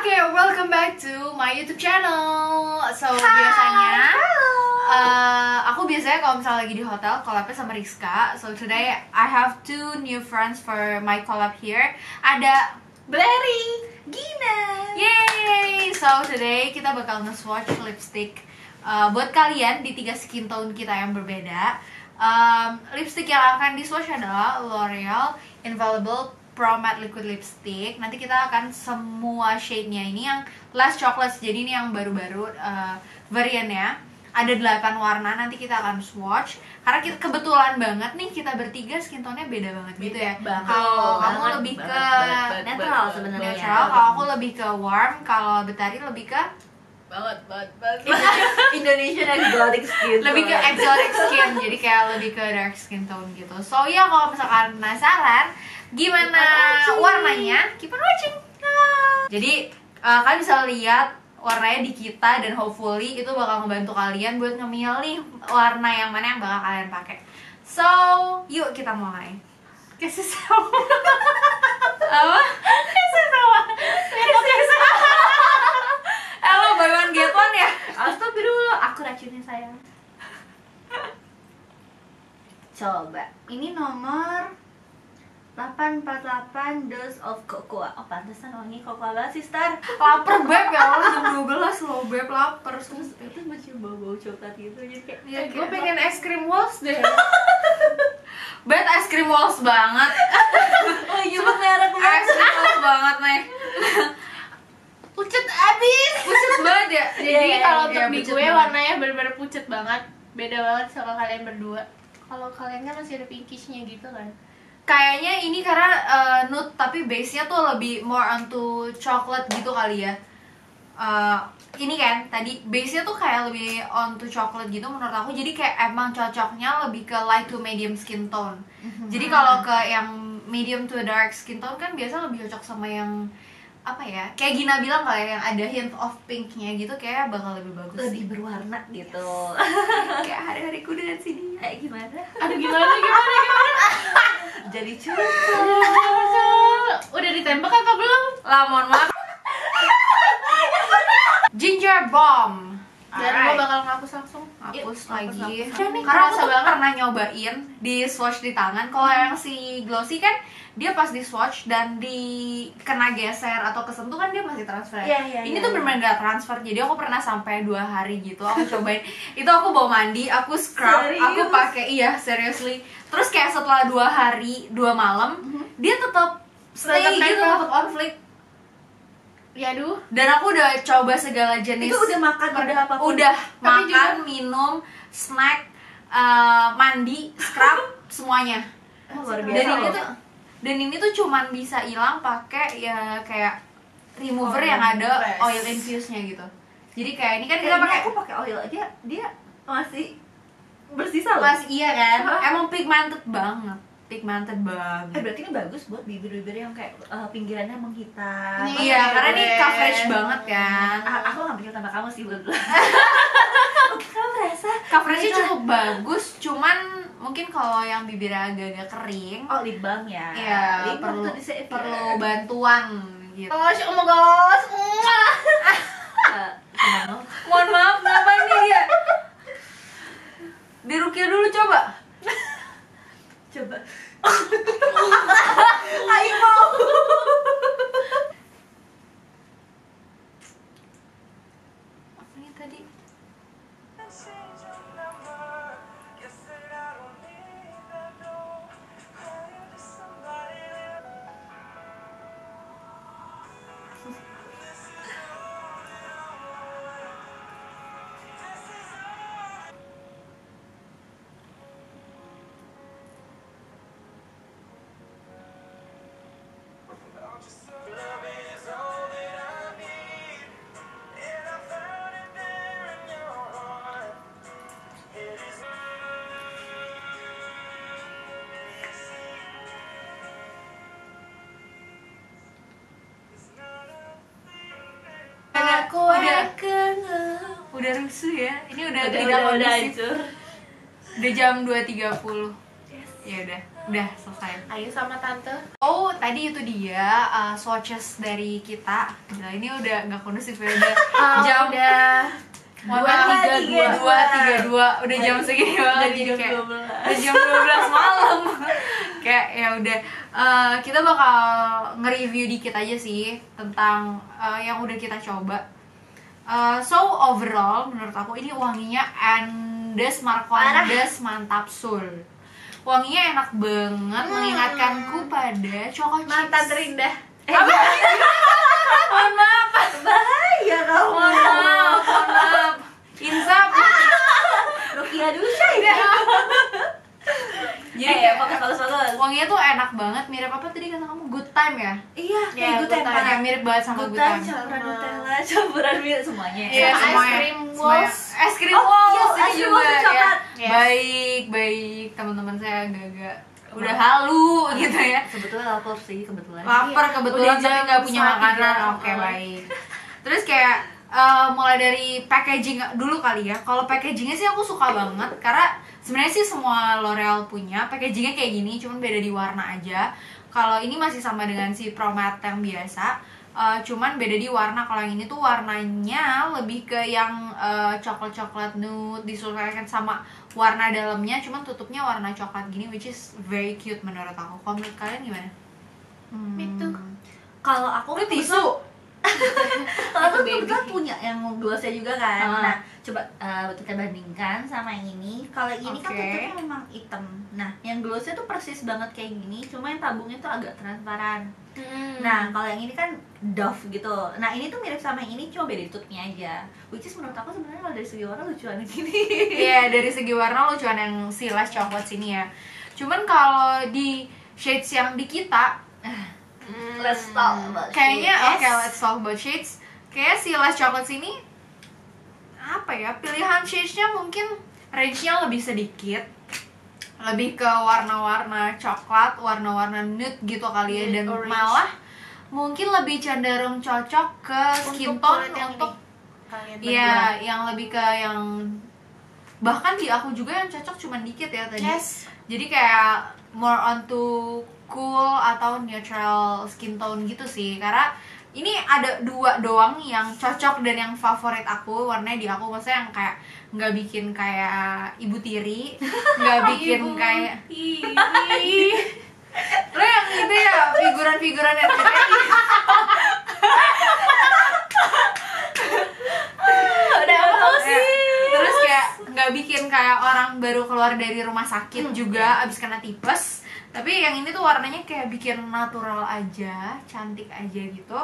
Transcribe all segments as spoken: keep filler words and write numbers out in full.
Okay, welcome back to my YouTube channel. So Hi, biasanya, uh, aku biasanya kalau misalnya lagi di hotel collabnya sama Rizka. So today I have two new friends for my collab here. Ada Blairi, Gina. Yay! So today kita bakal nge-swatch lipstick uh, buat kalian di tiga skin tone kita yang berbeda. Um, lipstick yang akan di-swatch adalah L'Oreal Infallible Pro Matte Liquid Lipstick. Nanti kita akan semua shade-nya ini yang last chocolate. Jadi ini yang baru-baru uh, variannya. Ada delapan warna, nanti kita akan swatch. Karena kita kebetulan banget nih kita bertiga skin tone-nya beda banget gitu ya. Kalau kamu banget, lebih banget, ke banget, netral sebenarnya. Netral, kalau aku lebih ke warm, kalau Betari lebih ke Banget, banget, banget. Indonesian exotic skin. lebih ke exotic skin, jadi kayak lebih ke dark skin tone gitu. So ya kalau misalkan penasaran gimana warnanya, keep on watching. Nah. Jadi uh, kalian bisa lihat warnanya di kita dan hopefully itu bakal ngebantu kalian buat ngemilih warna yang mana yang bakal kalian pakai. So yuk kita mulai. Kasih sama. Apa? Kasih sama. Kasih sama. Halo, buy one get one ya? Astagfirullah, aku racunnya sayang. Coba, ini nomor delapan empat delapan Dose of Cocoa. Oh, pantesan wangi cocoa banget sih, Star. Lapar beb ya Allah, jam dua belas loh beb, lapar. Terus itu masih bau-bau coklat gitu, jadi kayak Ya, Gue pengen es krim waltz deh. Bet es krim waltz banget. oh iya merek Es krim waltz banget nih. Pucet abis. Pucet banget ya. Jadi Iya, iya, kalau iya, untuk di pucet gue banget. warnanya bener-bener pucet banget. Beda banget sama kalian berdua. Kalau kalian kan masih ada pinkishnya gitu kan. Kayaknya ini karena uh, nude tapi base-nya tuh lebih more onto coklat gitu kali ya. Uh, ini kan tadi base-nya tuh kayak lebih onto coklat gitu menurut aku. Jadi kayak emang cocoknya lebih ke light to medium skin tone. Jadi kalau ke yang medium to dark skin tone kan biasa lebih cocok sama yang apa ya? Kayak Gina bilang kali ya, yang ada hint of pink-nya gitu kayak bakal lebih bagus sih. lebih berwarna gitu. Kayak hari-hariku dengan sini. Kayak gimana? Aduh gimana gimana gimana. Jadi curhat. Udah ditembak apa belum? Lah mohon maaf. Ginger bomb. Dan gue Alright. bakal ngapus langsung. Hapus Yuk, lagi. hapus, hapus. Karena Kerasa aku tuh banget. pernah nyobain di swatch di tangan. Kalau yang si glossy kan dia pas di swatch dan di kena geser atau kesentuh kan dia masih transfer. Iya, iya, Ini iya, tuh iya. benar-benar gak transfer. Jadi aku pernah sampai dua hari gitu. Aku cobain. Itu aku bawa mandi, aku scrub, Serius? aku pakai iya seriously. Terus kayak setelah dua hari, dua malam, dia tetap stay Tetap gitu, nempel. tetap on fleek. Ya aduh. Dan aku udah coba segala jenis. Itu udah makan, udah apapun. Udah Tapi makan, minum, snack, uh, mandi, scrub, semuanya. Oh, luar Dan biasa ini loh. tuh dan ini tuh cuman bisa hilang pakai ya kayak remover Oil yang ada press. oil infuse-nya gitu. Jadi kayak ini kan kita Kayaknya pakai aku pakai oil aja, dia masih bersisa loh. Mas iya kan? Hah? Emang pigmented banget. Pigmented Eh banget. berarti ini bagus buat bibir-bibir yang kayak eh, pinggirannya menghitam. Nih. Iya, karena ini Boleh. coverage banget kan. Ah, aku gak pikir tambah kamu sih buat Oke, kamu merasa Coverage-nya cukup bagus, cuman mungkin kalau yang bibirnya agak-agak kering, Oh, lip balm ya. iya lip balm perlu tuh di save perlu bantuan gitu. Gosh, oh my gosh. Mwah. Eh, gimana? Mohon maaf, ngapain nih dia? Di Rukia dulu coba. Coba. Ayo mau. Apa ini tadi? Aku udah akan udah rusuh ya. Ini udah udah tidak udah udah kondusif. hancur. Udah jam dua tiga puluh. Yes. Ya udah. Udah selesai. Ayo sama tante. Oh, tadi itu dia uh, swatches dari kita. Gila, ini udah nggak kondusif ya, udah Oh, jam udah Mohon dua, maaf, tiga, dua, dua. dua, tiga, dua, udah jam segini banget, jadi jam kayak dua belas. udah jam dua belas malam. Kayak ya udah, uh, kita bakal nge-review dikit aja sih tentang uh, yang udah kita coba. Uh, so overall, menurut aku ini wanginya Andes Marcondes Mantap Sul. Wanginya enak banget, Hmm. mengingatkanku pada choco chips. Mantan terindah. Eh, mohon maaf, bahaya kamu. Mohon maaf, mohon maaf. Insaf. Rukia Dusha ya. Jadi Eh, kayak fokus fokus fokus. wanginya tuh enak banget, mirip apa tadi kata kamu? Good Time ya? Iya, Ya, kayak good good time time. parah. Ya, mirip banget sama Good Good time, Time. campuran Sama- Nutella, campuran milk semuanya. Iya, Sama semuanya. es krim Semuanya. walls. Es krim Oh, walls iya, ini es krim juga walls ya. coklat. Yes. Baik, baik. Teman-teman saya agak-agak udah halu gitu ya. Sebetulnya lapar sih kebetulan. Lapar kebetulan Udah tapi jam nggak punya setengah makanan. tiga. Oke, Oh. baik. Terus kayak eh, mulai dari packaging dulu kali ya. Kalau packagingnya sih aku suka banget karena sebenarnya sih semua L'Oreal punya packagingnya kayak gini, cuman beda di warna aja. Kalau ini masih sama dengan si Pro Matte yang biasa, eh, cuman beda di warna. Kalau yang ini tuh warnanya lebih ke yang eh, coklat-coklat nude, disesuaikan sama warna dalamnya, cuman tutupnya warna coklat gini, which is very cute menurut aku. Kalau menurut kalian gimana? Hmm. Itu. Kalau aku Ini tisu. Kalau aku Baby. kebetulan punya yang glossnya juga kan. Ah. Nah, coba uh, kita bandingkan sama yang ini. Kalau ini kan Oke. tutupnya memang hitam. Nah, yang glossnya tuh persis banget kayak gini, cuma yang tabungnya tuh agak transparan. Hmm. Nah, kalau yang ini kan doff gitu. Nah, ini tuh mirip sama yang ini, cuma beda tutupnya aja. Which is menurut aku sebenarnya kalau dari segi warna lucuan yang ini. Iya, dari segi warna lucuan yang si Lash coklat sini ya. Cuman kalau di shades yang di kita, Hmm. Let's talk about kayaknya shades. oke, let's talk about shades. Kayak si Lash coklat sini apa ya? Pilihan shades-nya mungkin range-nya lebih sedikit. Lebih ke warna-warna coklat, warna-warna nude gitu kali ya, Nude, dan orange. malah mungkin lebih cenderung cocok ke skin Untuk tone kulit yang untuk ini. Kalian iya, berdua. yang lebih ke yang bahkan di aku juga yang cocok cuman dikit ya tadi. Yes. Jadi kayak more onto cool atau neutral skin tone gitu sih. Karena ini ada dua doang yang cocok dan yang favorit aku, warnanya di aku, maksudnya yang kayak nggak bikin kayak ibu tiri, nggak bikin Ibu kayak tiri. lo yang itu ya figuran-figuran R C T I. Udah apa sih? Terus kayak nggak bikin kayak orang baru keluar dari rumah sakit Hmm, juga abis kena tipes. Tapi yang ini tuh warnanya kayak bikin natural aja, cantik aja gitu.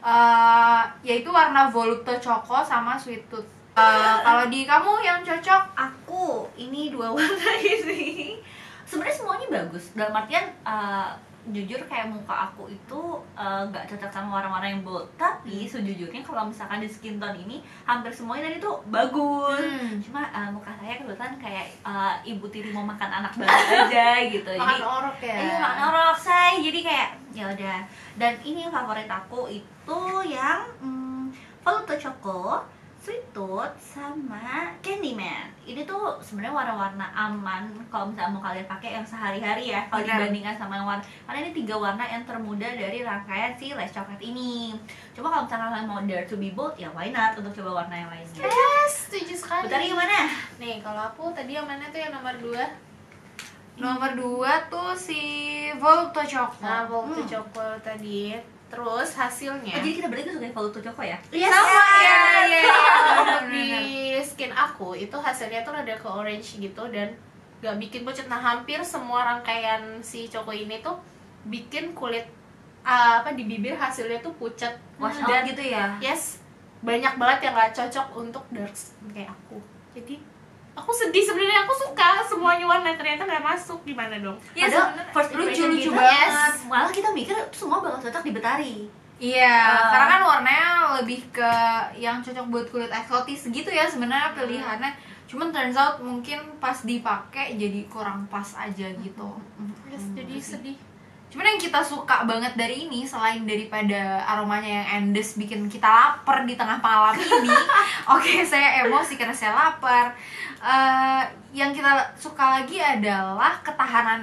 Eh, yaitu warna Volupto Choco sama Sweet Tooth. Eh, kalau di kamu yang cocok? Aku ini dua warna ini sebenarnya semuanya bagus dalam artian uh, jujur kayak muka aku itu uh, nggak cocok sama warna-warna yang bold, tapi sejujurnya kalau misalkan di skin tone ini hampir semuanya tadi tuh bagus. Hmm. Cuma uh, muka saya kebetulan kayak uh, ibu tiri mau makan anak banget aja gitu. Makan Jadi orok ya. iya makan orok say, jadi kayak ya udah. Dan ini yang favorit aku itu yang hmm, Volupto Choco, Sweet Tooth, sama Candyman. Ini tuh sebenarnya warna-warna aman kalau misalnya mau kalian pakai yang sehari-hari ya. Kalau Benar. dibandingkan sama yang warna, karena ini tiga warna yang termuda dari rangkaian si Lash coklat ini. Coba kalau misalnya kalian mau dare to be bold, ya why not untuk coba warna yang lainnya. Yes, setuju sekali. Bentar gimana? Nih, kalau aku tadi yang mana tuh yang nomor dua? Nomor dua tuh si Volupto Choco. Nah, Volupto Hmm. Choco tadi. Terus hasilnya. Oh, jadi kita berarti suka Volupto Choco ya? Iya, Sama, sama iya, iya, iya. Untuk di skin aku itu hasilnya tuh rada ke orange gitu dan gak bikin pucat. Nah, hampir semua rangkaian si Choco ini tuh bikin kulit uh, apa di bibir hasilnya tuh pucat. Wash Dan out gitu ya? yes, banyak banget yang gak cocok untuk dark skin kayak aku. Jadi aku sedih sebenarnya, aku suka semuanya warna ternyata nggak masuk, gimana dong? Iya, Padahal sebenarnya first lucu-lucu impression kita, banget. malah kita mikir semua bakal cocok di Betari. Iya, Uh, karena kan warnanya lebih ke yang cocok buat kulit eksotis gitu ya sebenarnya pilihannya. Cuman turns out mungkin pas dipakai jadi kurang pas aja gitu. Yes, jadi sedih. Cuman yang kita suka banget dari ini selain daripada aromanya yang endes bikin kita lapar di tengah malam ini. Oke, saya emosi karena saya lapar. Eh, yang kita suka lagi adalah ketahanannya.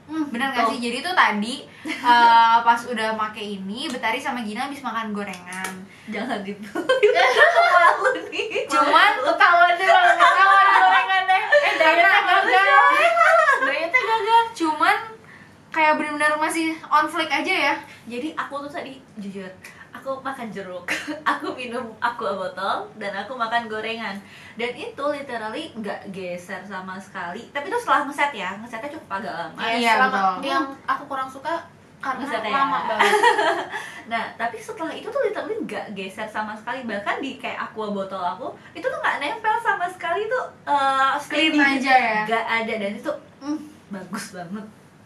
Hmm, bener gak sih? Jadi tuh tadi uh, pas udah make ini, Betari sama Gina habis makan gorengan. Jangan gitu. Malu nih. Cuman ketahuan deh kalau ketahuan gorengannya. Eh dietnya gagal. Dietnya gagal. cuman kayak bener-bener masih on flick aja ya. Jadi aku tuh tadi jujur, aku makan jeruk, aku minum aqua botol, dan aku makan gorengan. Dan itu literally nggak geser sama sekali. Tapi itu setelah ngeset ya, ngesetnya cukup agak lama. Iya, Iya, selama betul. yang aku kurang suka karena Ngesetnya lama ya. banget. Nah, tapi setelah itu tuh literally nggak geser sama sekali. Bahkan di kayak aqua botol aku, itu tuh nggak nempel sama sekali tuh uh, Clean screen aja ya. Nggak ada, dan itu mm, bagus banget.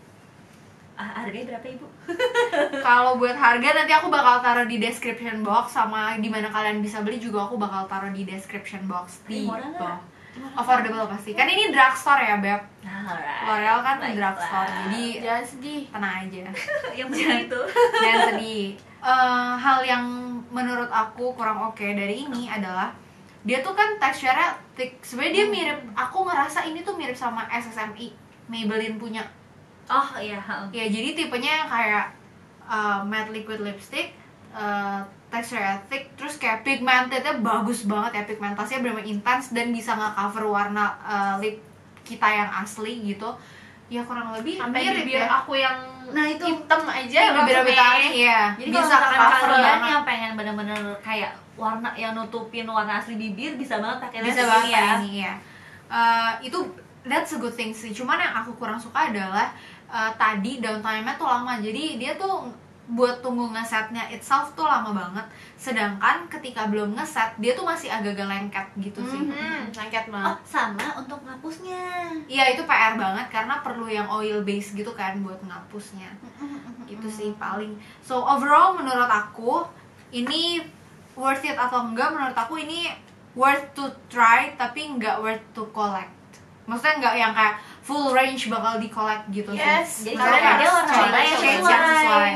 Ah, harganya berapa ibu? Kalau buat harga nanti aku bakal taruh di description box, sama di mana kalian bisa beli juga aku bakal taruh di description box di Ini murah nggak? bawah. Affordable pasti. Kan ini drugstore ya, Beb. Alright. L'Oreal kan Baiklah. drugstore. Jadi Jangan sedih. tenang aja. Yang penting itu. Jangan sedih. Eh, hal yang menurut aku kurang oke dari ini adalah dia tuh kan teksturnya thick. Sebenarnya dia mirip, aku ngerasa ini tuh mirip sama S S M I Maybelline punya. Oh iya. ha. Ya jadi tipenya yang kayak uh, matte liquid lipstick, uh, teksturnya thick, terus kayak pigmentednya bagus banget ya, pigmentasinya benar-benar intens dan bisa nge-cover warna uh, lip kita yang asli gitu. Ya kurang lebih Sampai mirip bibir ya. aku yang Nah, itu. hitam aja Ya, bibir langsung Betari kayak- ya. Jadi Bisa kalau misalkan cover kalian banget. yang pengen bener-bener kayak warna yang nutupin warna asli bibir, bisa banget pakai Bisa lens banget ini ya. kayak ini ya. Uh, itu that's a good thing sih. Cuman yang aku kurang suka adalah uh, tadi downtime-nya tuh lama. Jadi dia tuh buat tunggu ngesetnya itself tuh lama banget. Sedangkan ketika belum ngeset dia tuh masih agak-agak lengket gitu sih. Hmm, lengket Oh, banget. sama untuk ngapusnya. Iya itu P R banget karena perlu yang oil base gitu kan buat ngapusnya. Itu sih paling. So overall menurut aku ini worth it atau enggak, menurut aku ini worth to try tapi nggak worth to collect. Maksudnya nggak yang kayak full range bakal di collect gitu Yes, sih. Jadi Karena kalian harus ada warna cari warna yang shades sesuai. yang sesuai.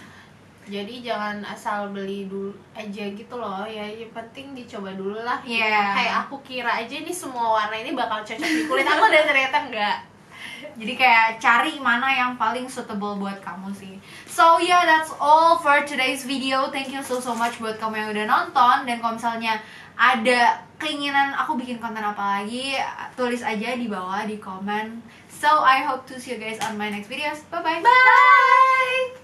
Jadi jangan asal beli dulu aja gitu loh. Ya yang penting dicoba dulu lah. Iya. Kayak aku kira aja ini semua warna ini bakal cocok di kulit aku dan ternyata enggak. Jadi kayak cari mana yang paling suitable buat kamu sih. So yeah, that's all for today's video. Thank you so so much buat kamu yang udah nonton. Dan kalau misalnya ada keinginan aku bikin konten apa lagi, tulis aja di bawah di komen. So I hope to see you guys on my next videos. Bye bye. Bye.